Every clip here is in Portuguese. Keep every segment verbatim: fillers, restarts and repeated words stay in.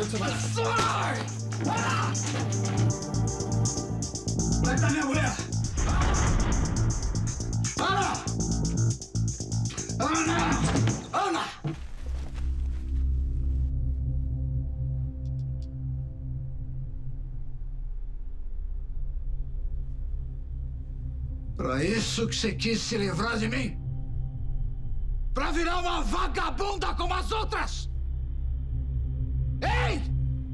onde você vai? Sai! Ah! Onde está minha mulher? Ana! Ana! Ana! Pra isso que você quis se livrar de mim? Pra virar uma vagabunda como as outras? Ei!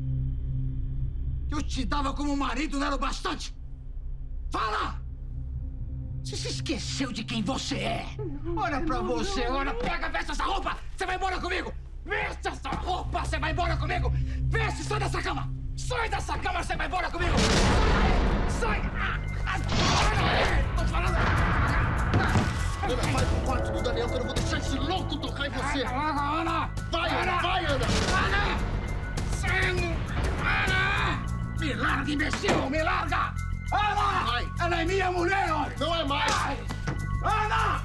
Eu te dava como marido, não era o bastante? Fala! Você se esqueceu de quem você é? Olha pra você, olha, pega, veste essa roupa! Você vai embora comigo! Veste essa roupa, você vai embora comigo! Veste, sai dessa cama! Sai dessa cama, você vai embora comigo! Sai! Sai! Tô te falando! Ana, vai pro quarto do Daniel que eu não vou deixar esse louco tocar em você! Ana! Ana! Vai, Ana! Vai, Ana! Ana! Sai! Ana! Me larga, imbecil! Me larga! Ana! Vai! Ela é minha mulher, olha! Não é mais! Vai! Ana!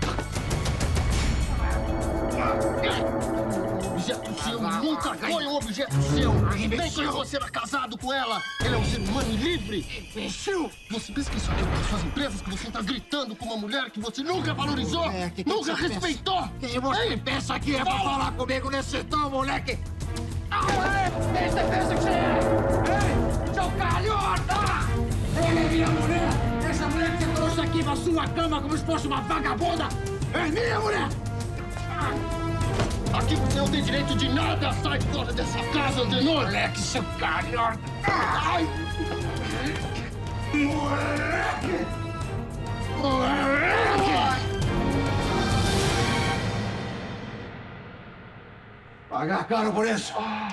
Objeto seu nunca foi um objeto seu! Nem quando você era casado com ela! Ele é um ser humano livre! Imbecil! Você pensa que isso aqui é uma das suas empresas que você tá gritando com uma mulher que você nunca valorizou? É, que que nunca você respeitou? Quem você pensa que é pra falar comigo nesse tom, moleque? Ah, quem você pensa que você é? Ei, seu calhota! Ele é minha mulher! Essa mulher que você trouxe aqui pra sua cama como se fosse uma vagabunda é minha mulher! Aqui você não tem direito de nada! Sai fora dessa casa, Antenor! Moleque, seu calhota! Ai! Moleque! Moleque! Pagar caro por isso!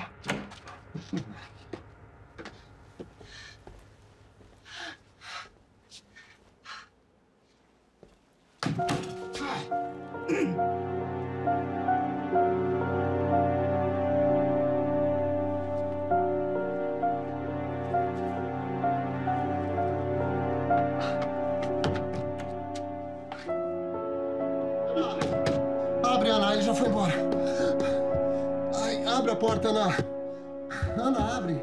Abre, Ana, ele já foi embora. Ai, abre a porta, Ana. Ana, abre.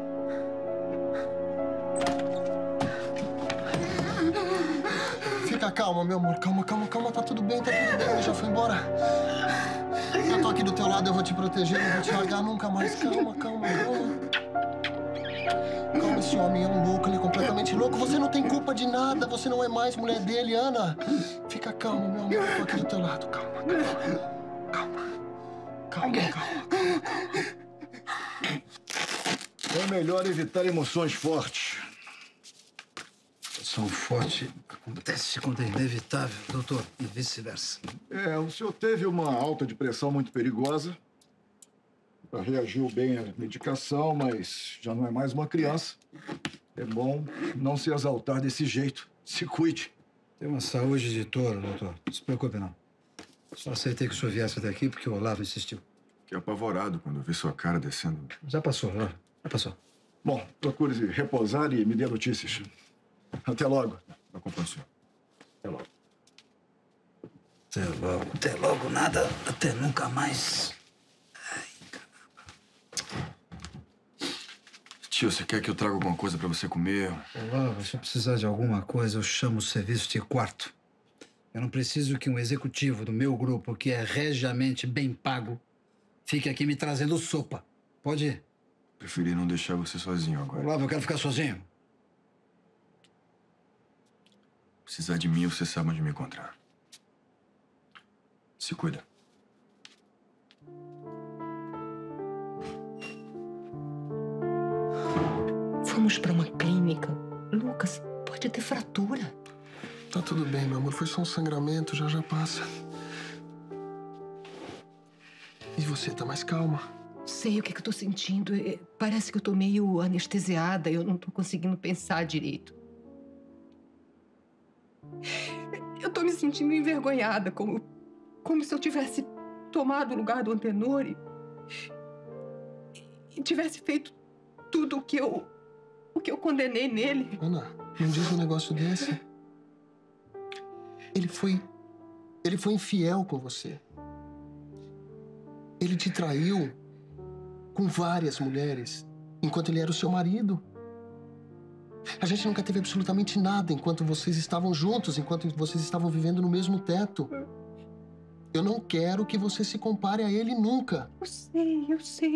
Fica calma, meu amor. Calma, calma, calma. Tá tudo bem, tá tudo bem. Ele já foi embora. Eu tô aqui do teu lado, eu vou te proteger, não vou te largar nunca mais. Calma, calma, calma. Calma, esse homem é um louco, ele é completamente louco. Você não tem culpa de nada, você não é mais mulher dele, Ana. Fica calma, meu amor, eu tô aqui do teu lado. Calma, calma. Calma, calma, calma, calma, calma. É melhor evitar emoções fortes. Emoção forte acontece quando é inevitável, doutor, e vice-versa. É, o senhor teve uma alta de pressão muito perigosa. Reagiu bem à medicação, mas já não é mais uma criança. É bom não se exaltar desse jeito. Se cuide. Tem uma saúde de touro, doutor. Não se preocupe, não. Só aceitei que o senhor viesse até aqui porque o Olavo insistiu. Fiquei apavorado quando vi sua cara descendo. Já passou, ó. Já passou. Bom, procure repousar e me dê notícias. Até logo. Eu acompanho o senhor. Até logo. Até logo. Até logo nada. Até nunca mais. Tio, você quer que eu traga alguma coisa pra você comer? Olavo, se eu precisar de alguma coisa, eu chamo o serviço de quarto. Eu não preciso que um executivo do meu grupo, que é regiamente bem pago, fique aqui me trazendo sopa. Pode ir. Preferi não deixar você sozinho agora. Olavo, eu quero ficar sozinho. Precisar de mim, você sabe onde me encontrar. Se cuida. Vamos pra uma clínica. Lucas, pode ter fratura. Tá tudo bem, meu amor. Foi só um sangramento, já já passa. E você, tá mais calma? Sei o que, que eu tô sentindo. É, parece que eu tô meio anestesiada. Eu não tô conseguindo pensar direito. Eu tô me sentindo envergonhada, como, como se eu tivesse tomado o lugar do Antenor e, e tivesse feito tudo o que eu, o que eu condenei nele. Ana, não diz um negócio desse. Ele foi... Ele foi infiel com você. Ele te traiu com várias mulheres, enquanto ele era o seu marido. A gente nunca teve absolutamente nada enquanto vocês estavam juntos, enquanto vocês estavam vivendo no mesmo teto. Eu não quero que você se compare a ele nunca. Eu sei, eu sei.